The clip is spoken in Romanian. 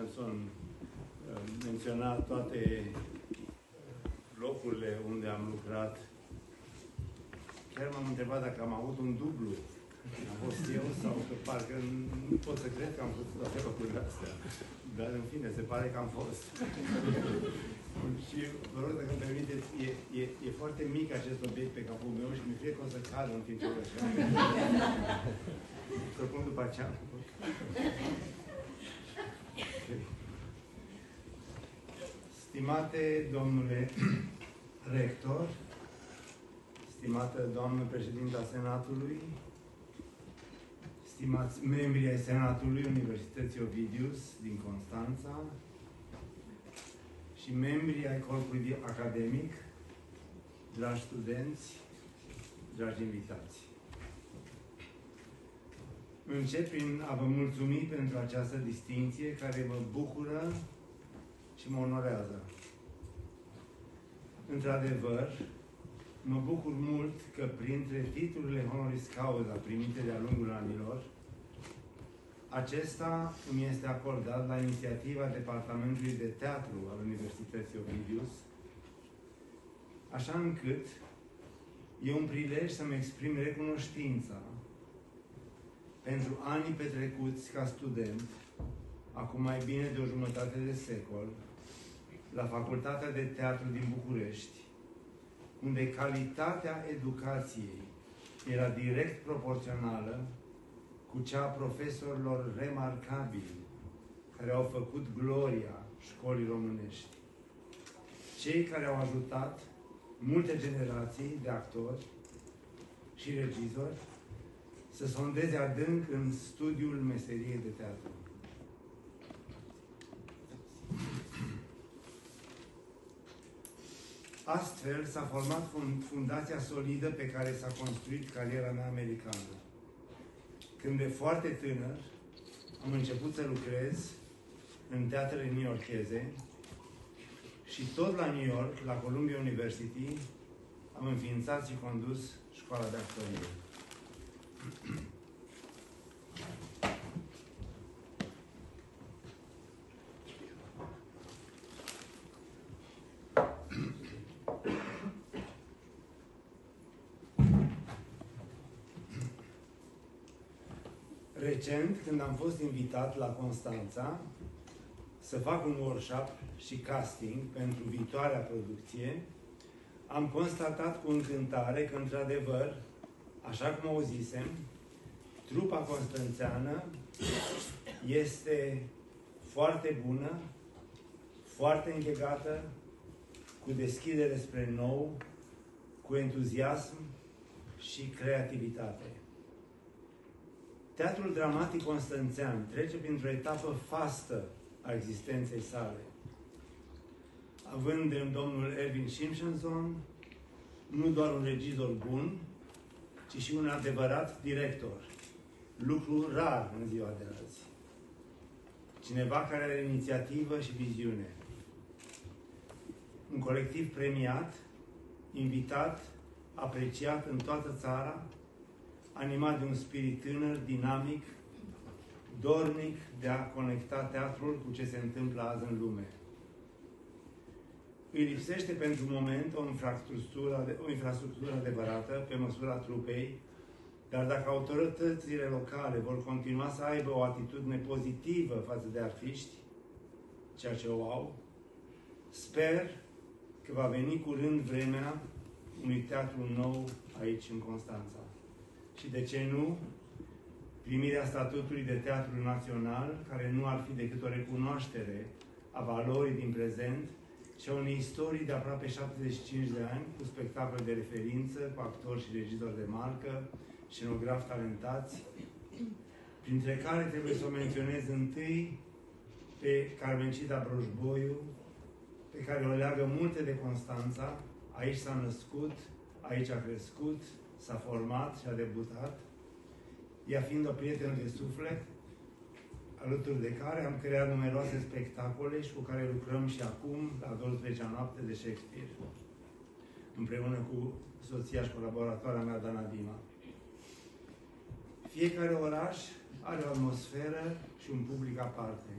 Simpson menționa toate locurile unde am lucrat. Chiar m-am întrebat dacă am avut un dublu. Am fost eu sau că parcă nu pot să cred că am fost toate locurile astea. Dar în fine, se pare că am fost. Și vă rog, dacă îmi permiteți, e foarte mic acest obiect pe capul meu și mi-e frică că o să cadă în timp ce o așa. Să pun după aceea. Stimate domnule rector, stimată doamnă președinta Senatului, stimați membri ai Senatului Universității Ovidius din Constanța și membri ai corpului academic, dragi studenți, dragi invitați. Încep prin a vă mulțumi pentru această distinție care mă bucură și mă onorează. Într-adevăr, mă bucur mult că printre titlurile honoris causa primite de-a lungul anilor, acesta îmi este acordat la inițiativa Departamentului de Teatru al Universității Ovidius, așa încât e un prilej să-mi exprim recunoștința pentru anii petrecuți ca student, acum mai bine de o jumătate de secol, la Facultatea de Teatru din București, unde calitatea educației era direct proporțională cu cea a profesorilor remarcabili care au făcut gloria școlii românești. Cei care au ajutat multe generații de actori și regizori să sondeze adânc în studiul meseriei de teatru. Astfel s-a format fundația solidă pe care s-a construit cariera mea americană. Când de foarte tânăr am început să lucrez în teatrele newyorkeze și tot la New York, la Columbia University, am înființat și condus școala de actorie. Recent, când am fost invitat la Constanța să fac un workshop și casting pentru viitoarea producție, am constatat cu încântare că, într-adevăr, așa cum auzisem, trupa constanțeană este foarte bună, foarte închegată, cu deschidere spre nou, cu entuziasm și creativitate. Teatrul dramatic constanțean trece printr-o etapă fastă a existenței sale. Având în domnul Erwin Simpson nu doar un regizor bun, ci și un adevărat director. Lucru rar în ziua de azi. Cineva care are inițiativă și viziune. Un colectiv premiat, invitat, apreciat în toată țara, animat de un spirit tânăr, dinamic, dornic de a conecta teatrul cu ce se întâmplă azi în lume. Îi lipsește pentru moment o infrastructură adevărată pe măsura trupei, dar dacă autoritățile locale vor continua să aibă o atitudine pozitivă față de artiști, ceea ce o au, sper că va veni curând vremea unui teatru nou aici în Constanța. Și de ce nu, primirea statutului de Teatru Național, care nu ar fi decât o recunoaștere a valorii din prezent și a unei istorii de aproape 75 de ani, cu spectacole de referință, cu actori și regizori de marcă, scenografi talentați, printre care trebuie să o menționez întâi pe Carmencita Broșboiu, pe care o leagă multe de Constanța. Aici s-a născut, aici a crescut, s-a format și a debutat, ea fiind o prietenă de suflet, alături de care am creat numeroase spectacole și cu care lucrăm și acum la 12-a noapte de Shakespeare, împreună cu soția și colaboratoarea mea, Dana Dima. Fiecare oraș are o atmosferă și un public aparte.